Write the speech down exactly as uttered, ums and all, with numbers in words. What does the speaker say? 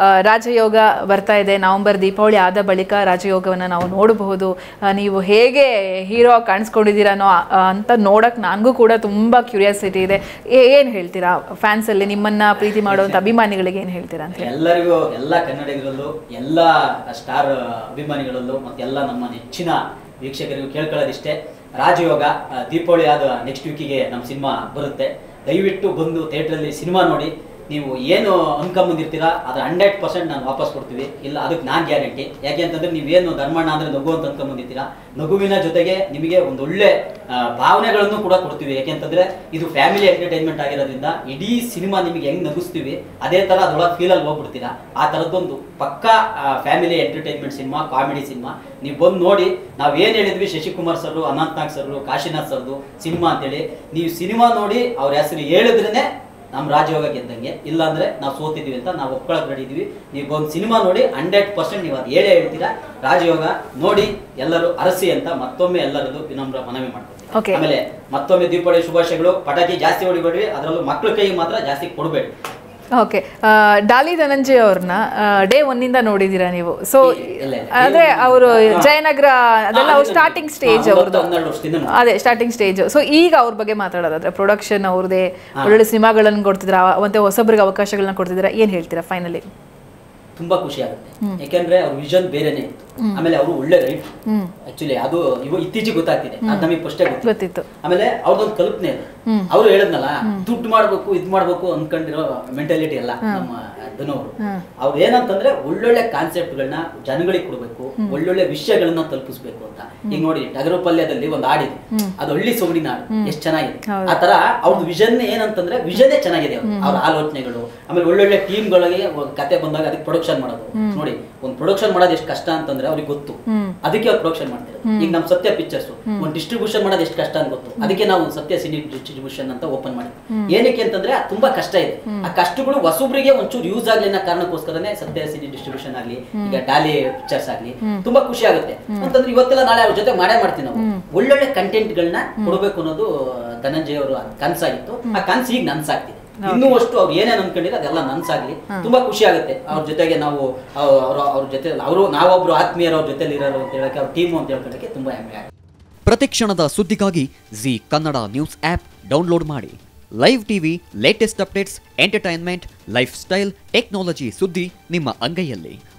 ರಾಜಯೋಗ ಬರ್ತಾ ಇದೆ, ನವೆಂಬರ್ ದೀಪಾವಳಿ ಆದ ಬಳಿಕ ರಾಜಯೋಗವನ್ನು ನಾವು ನೋಡಬಹುದು. ನೀವು ಹೇಗೆ ಹೀರೋ ಕಾಣಿಸ್ಕೊಂಡಿದ್ದೀರಾನೋ ಅಂತ ನೋಡಕ್ಕೆ ನನಗೂ ಕೂಡ ತುಂಬ ಕ್ಯೂರಿಯಾಸಿಟಿ ಇದೆ. ಏನು ಹೇಳ್ತೀರಾ ಫ್ಯಾನ್ಸಲ್ಲಿ ನಿಮ್ಮನ್ನು ಪ್ರೀತಿ ಮಾಡುವಂಥ ಅಭಿಮಾನಿಗಳಿಗೆ ಏನು ಹೇಳ್ತೀರಾ ಅಂತ? ಎಲ್ಲರಿಗೂ, ಎಲ್ಲ ಕನ್ನಡಿಗರಲ್ಲೂ, ಎಲ್ಲ ಸ್ಟಾರ್ ಅಭಿಮಾನಿಗಳಲ್ಲೂ ಮತ್ತು ಎಲ್ಲ ನಮ್ಮ ನೆಚ್ಚಿನ ವೀಕ್ಷಕರಿಗೂ ಕೇಳ್ಕೊಳ್ಳೋದಿಷ್ಟೇ, ರಾಜಯೋಗ ದೀಪಾವಳಿ ಆದ ನೆಕ್ಸ್ಟ್ ವೀಕಿಗೆ ನಮ್ಮ ಸಿನಿಮಾ ಬರುತ್ತೆ. ದಯವಿಟ್ಟು ಬಂದು ಥಿಯೇಟ್ರಲ್ಲಿ ಸಿನಿಮಾ ನೋಡಿ. ನೀವು ಏನು ಅನ್ಕೊಂಬಂದಿರ್ತೀರಾ ಅದ್ರ ಹಂಡ್ರೆಡ್ ಪರ್ಸೆಂಟ್ ನಾನು ವಾಪಸ್ ಕೊಡ್ತೀವಿ. ಇಲ್ಲ ಅದಕ್ಕೆ ನಾನು ಗ್ಯಾರಂಟಿ. ಯಾಕೆ ಅಂತಂದ್ರೆ ನೀವೇನು ಧರ್ಮಣ್ಣ ಅಂದರೆ ನಗು ಅಂತ ಅನ್ಕೊಂಬಂದಿರ್ತೀರಾ, ನಗುವಿನ ಜೊತೆಗೆ ನಿಮಗೆ ಒಂದು ಒಳ್ಳೆ ಭಾವನೆಗಳನ್ನು ಕೂಡ ಕೊಡ್ತೀವಿ. ಯಾಕೆಂತಂದ್ರೆ ಇದು ಫ್ಯಾಮಿಲಿ ಎಂಟರ್ಟೈನ್ಮೆಂಟ್ ಆಗಿರೋದ್ರಿಂದ ಇಡೀ ಸಿನಿಮಾ ನಿಮಗೆ ಹೆಂಗ್ ನಗಿಸ್ತೀವಿ ಅದೇ ಥರ ಅದರೊಳಗೆ ಫೀಲಲ್ಲಿ ಹೋಗ್ಬಿಡ್ತೀರಾ. ಆ ಥರದ್ದೊಂದು ಪಕ್ಕಾ family entertainment cinema, comedy cinema. ನೀವು ಬಂದು ನೋಡಿ. ನಾವು ಏನು ಹೇಳಿದ್ವಿ, ಶಶಿಕುಮಾರ್ ಸರ್, ಅನಂತ್ನಾಗ್ ಸರ್, ಕಾಶಿನಾಥ್ ಸರ್ದು ಸಿನಿಮಾ ಅಂತೇಳಿ, ನೀವು ಸಿನಿಮಾ ನೋಡಿ ಅವ್ರ ಹೆಸರು ಹೇಳಿದ್ರೇ ನಮ್ಮ ರಾಜಯೋಗ ಗೆದ್ದಂಗೆ. ಇಲ್ಲಾಂದ್ರೆ ನಾವು ಸೋತಿದ್ವಿ ಅಂತ ನಾವು ಒಪ್ಕೊಳಕ್ ನಡೀತೀವಿ. ನೀವು ಒಂದು ಸಿನಿಮಾ ನೋಡಿ ಹಂಡ್ರೆಡ್ ಪರ್ಸೆಂಟ್ ನೀವು ಅದು ಹೇಳೇ ಹೇಳ್ತೀರಾ. ರಾಜಯೋಗ ನೋಡಿ ಎಲ್ಲರೂ ಅರಸಿ ಅಂತ ಮತ್ತೊಮ್ಮೆ ಎಲ್ಲರದು ವಿನಮ್ರ ಮನವಿ ಮಾಡ್ಕೊತೀವಿ. ಆಮೇಲೆ ಮತ್ತೊಮ್ಮೆ ದೀಪಾವಳಿ ಶುಭಾಶಯಗಳು. ಪಟಾಕಿ ಜಾಸ್ತಿ ಹೊಡಿಬೇಡ್ರಿ, ಅದರಲ್ಲೂ ಮಕ್ಳ ಕೈಗೆ ಮಾತ್ರ ಜಾಸ್ತಿ ಕೊಡಬೇಡಿ. ಓಕೆ, ಡಾಲಿ ಧನಂಜಯ ಅವ್ರನ್ನ ಡೇ ಒನ್ನಿಂದ ನೋಡಿದ್ದೀರಾ ನೀವು? ಸೊ ಅದೇ ಅವರು ಜಯನಗರ ಅದೆಲ್ಲ ಅವ್ರು ಸ್ಟಾರ್ಟಿಂಗ್ ಸ್ಟೇಜ್ ಅವ್ರದ್ದು, ಅದೇ ಸ್ಟಾರ್ಟಿಂಗ್ ಸ್ಟೇಜ್. ಸೊ ಈಗ ಅವ್ರ ಬಗ್ಗೆ ಮಾತಾಡೋದಾದ್ರೆ ಪ್ರೊಡಕ್ಷನ್ ಅವ್ರದೇ ಒಳ್ಳೊಳ್ಳೆ ಸಿನಿಮಾಗಳನ್ನು ಕೊಡ್ತಿದ್ರ, ಮತ್ತೆ ಹೊಸಬ್ರಿಗೆ ಅವಕಾಶಗಳನ್ನ ಕೊಡ್ತಿದ್ದೀರಾ, ಏನು ಹೇಳ್ತೀರಾ ಫೈನಲಿ? ತುಂಬಾ ಖುಷಿ ಆಗುತ್ತೆ. ಯಾಕೆಂದ್ರೆ ಅವ್ರ ವಿಷನ್ ಬೇರೆನೆ ಇತ್ತು. ಆಮೇಲೆ ಅವರು ಒಳ್ಳೆ ರೈಟ್ ಆಕ್ಚುಲಿ ಅದು ಇವ ಇತ್ತೀಚೆಗೆ ಗೊತ್ತಾಗ್ತಿದೆ, ಅದು ನಮಗೆ ಫಸ್ಟೇ ಗೊತ್ತಿತ್ತು. ಆಮೇಲೆ ಅವ್ರದೊಂದು ಕಲ್ಪನೆ ಇದೆ. ಅವ್ರು ಹೇಳಿದ್ನಲ್ಲ ದುಡ್ಡು ಮಾಡ್ಬೇಕು ಇದ್ ಮಾಡ್ಬೇಕು ಅನ್ಕೊಂಡಿರೋ ಮೆಂಟಾಲಿಟಿ ಅಲ್ಲ ನಮ್ಮ ಧನವರು. ಅವ್ರು ಏನಂತಂದ್ರೆ ಒಳ್ಳೊಳ್ಳೆ ಕಾನ್ಸೆಪ್ಟ್ ಗಳನ್ನ ಜನಗಳಿಗೆ ಕೊಡ್ಬೇಕು, ಒಳ್ಳೊಳ್ಳೆ ವಿಷಯಗಳನ್ನ ತಲುಪಿಸ್ಬೇಕು ಅಂತ. ಈಗ ನೋಡಿ ಟಗರು ಪಲ್ಯದಲ್ಲಿ ಒಂದು ಹಾಡಿದೆ, ಅದು ಹಳ್ಳಿ ಸೊಗಡಿನ ಹಾಡು, ಎಷ್ಟು ಚೆನ್ನಾಗಿದೆ. ಆ ತರ ಅವ್ರದ್ದು ವಿಷನ್ ಏನಂತಂದ್ರೆ ವಿಷನೇ ಚೆನ್ನಾಗಿದೆ. ಅವ್ರ ಆಲೋಚನೆಗಳು, ಆಮೇಲೆ ಒಳ್ಳೊಳ್ಳೆ ಟೀಮ್ ಗಳಿಗೆ ಕತೆ ಬಂದಾಗ ಅದಕ್ಕೆ ಪ್ರೊಡಕ್ಷನ್ ಮಾಡೋದು ನೋಡಿ. ಒಂದು ಪ್ರೊಡಕ್ಷನ್ ಮಾಡೋದು ಎಷ್ಟು ಕಷ್ಟ ಅಂತಂದ್ರೆ ಅವ್ರಿಗೆ ಗೊತ್ತು, ಅದಕ್ಕೆ ಅವ್ರು ಪ್ರೊಡಕ್ಷನ್ ಮಾಡ್ತಾರೆ. ಈಗ ನಮ್ ಸತ್ಯ ಪಿಕ್ಚರ್ಸ್ ಒಂದು ಡಿಸ್ಟ್ರಿಬ್ಯೂಷನ್ ಮಾಡೋದು ಎಷ್ಟು ಕಷ್ಟ ಅಂತ ಗೊತ್ತು, ಅದಕ್ಕೆ ನಾವು ಸತ್ಯ ಸಿನಿ ಡಿಸ್ಟ್ರಿಬ್ಯೂಷನ್ ಅಂತ ಓಪನ್ ಮಾಡಿ. ಏನಕ್ಕೆ ಅಂತಂದ್ರೆ ತುಂಬಾ ಕಷ್ಟ ಇದೆ. ಆ ಕಷ್ಟಗಳು ಹೊಸಬ್ರಿಗೆ ಒಂಚೂರು ಯೂಸ್ ಆಗ್ಲಿ ಅನ್ನೋ ಕಾರಣಕ್ಕೋಸ್ಕರನೇ ಸತ್ಯ ಸಿನಿ ಡಿಸ್ಟ್ರಿಬ್ಯೂಷನ್ ಆಗ್ಲಿ, ಈಗ ಡಾಲಿ ಪಿಕ್ಚರ್ಸ್ ಆಗ್ಲಿ ತುಂಬಾ ಖುಷಿ ಆಗುತ್ತೆ. ಅಂತಂದ್ರೆ ಇವತ್ತೆಲ್ಲ ನಾಳೆ ಅವ್ರ ಜೊತೆ ಮಾಡೇ ಮಾಡ್ತೀವಿ ನಾವು. ಒಳ್ಳೊಳ್ಳೆ ಕಂಟೆಂಟ್ ಗಳನ್ನ ಕೊಡಬೇಕು ಅನ್ನೋದು ಧನಂಜಯ ಅವರು ಕನ್ಸಾಗಿತ್ತು. ಆ ಕನ್ಸು ಈಗ ನನ್ಸಾಗ್ತಿದೆ. ಇನ್ನೂ ಅಷ್ಟು ಅವ್ರು ಏನೇನು ಅನ್ಕೊಂಡಿದ್ರೆ ಅದೆಲ್ಲ ನನ್ಸಾಗ್ಲಿ. ತುಂಬಾ ಖುಷಿ ಆಗುತ್ತೆ. ಅವ್ರ ಜೊತೆಗೆ ನಾವು ಅವ್ರ ಅವ್ರ ಜೊತೆ ಅವರು ನಾವೊಬ್ರು ಆತ್ಮೀಯರು ಅವ್ರ ಜೊತೆಲಿ ಇರೋರು ಅಂತ ಹೇಳಕ್ಕೆ, ಅವ್ರ ಟೀಮು ಅಂತ ಹೇಳ್ಕೊಳ್ಳಕ್ಕೆ ತುಂಬಾ ಹೆಮ್ಮೆ ಆಗುತ್ತೆ. ಪ್ರತಿಕ್ಷಣದ ಸುದ್ದಿಗಾಗಿ Zee Kannada news app download ಮಾಡಿ. Live TV, latest updates, entertainment, lifestyle, technology ಸುದ್ದಿ ನಿಮ್ಮ ಅಂಗೈಯಲ್ಲಿ.